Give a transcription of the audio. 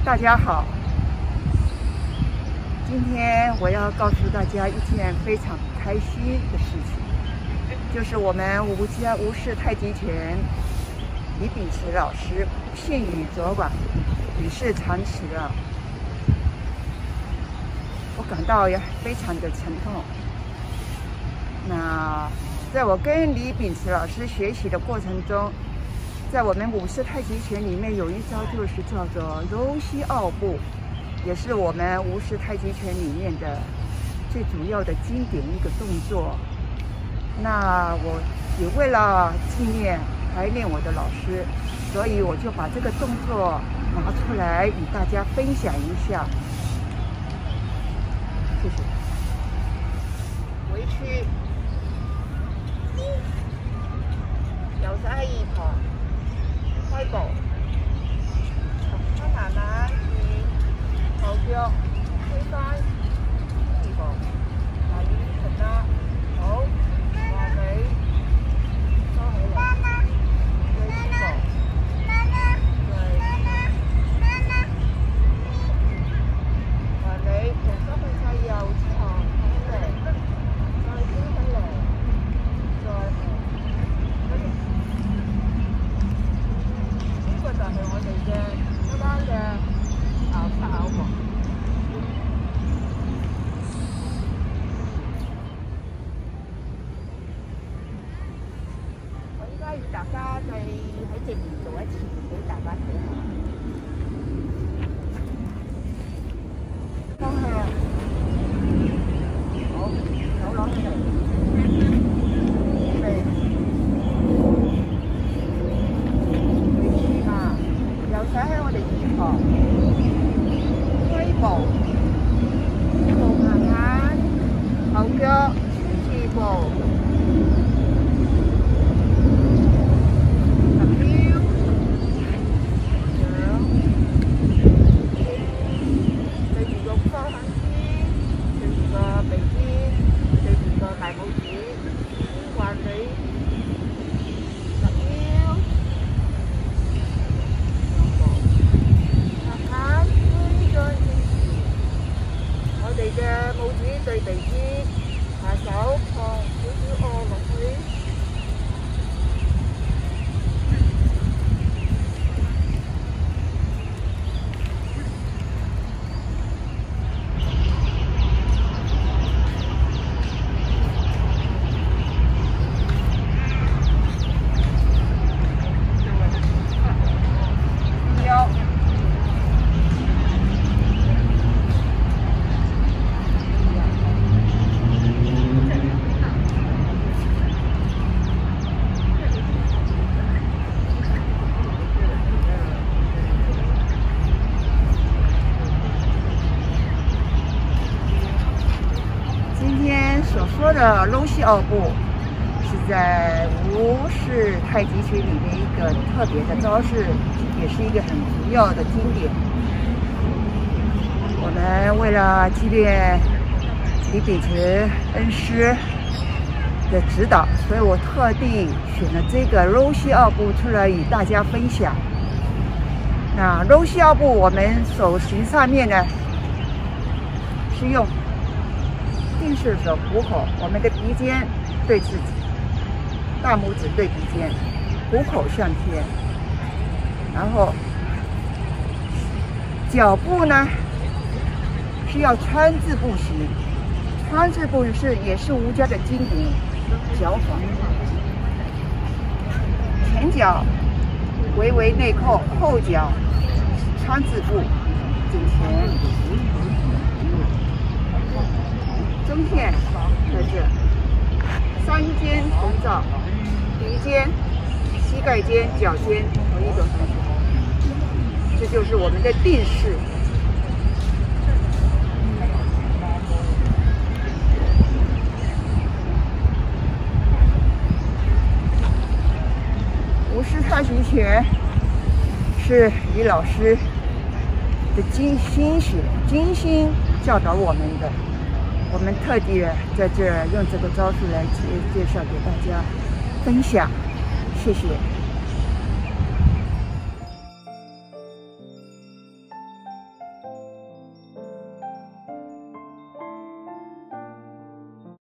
大家好，今天我要告诉大家一件非常开心的事情，就是我们吴氏太极拳李秉慈老师幸运左管与世长辞了，我感到也非常的沉痛。那在我跟李秉慈老师学习的过程中，在我们吴氏太极拳里面有一招就是叫做柔膝奥步，也是我们吴氏太极拳里面的最主要的经典一个动作。那我也为了纪念怀念我的老师，所以我就把这个动作拿出来与大家分享一下。谢谢。回去，右手喺二旁。開步，慢慢轉後腳推翻二步，嗱已經停啦，好，話你收起嚟，對二步，話你重新去晒右側起嚟，再轉起嚟，再就係我哋嘅一班嘅拗膝拗步。我依家要大家再喺正面做一次，俾大家睇下。方向，好，手攞起嚟，準備。右手喺我哋二旁，推步，慢慢，後腳二步，十秒，兩，對住個方向肩，對住個鼻尖，對住個大拇指，橫你。嘅拇指對鼻尖，下手放少少按落去。所说的柔膝奥步是在吴氏太极拳里面一个特别的招式，也是一个很主要的经典。我们为了纪念李秉慈恩师的指导，所以我特地选了这个柔膝奥步出来与大家分享。那柔膝奥步我们手型上面呢是用定式手虎口，我们的鼻尖对自己，大拇指对鼻尖，虎口向天。然后脚步呢是要川字步行，川字步也是吴家的经典脚法。前脚微微内扣，后脚川字步颈前。中线在这，三尖同照，鼻尖、膝盖尖、脚尖同一个方向，这就是我们的定式。吴氏太极拳是李老师的精心教导我们的。我们特地在这用这个招数来介绍给大家分享，谢谢。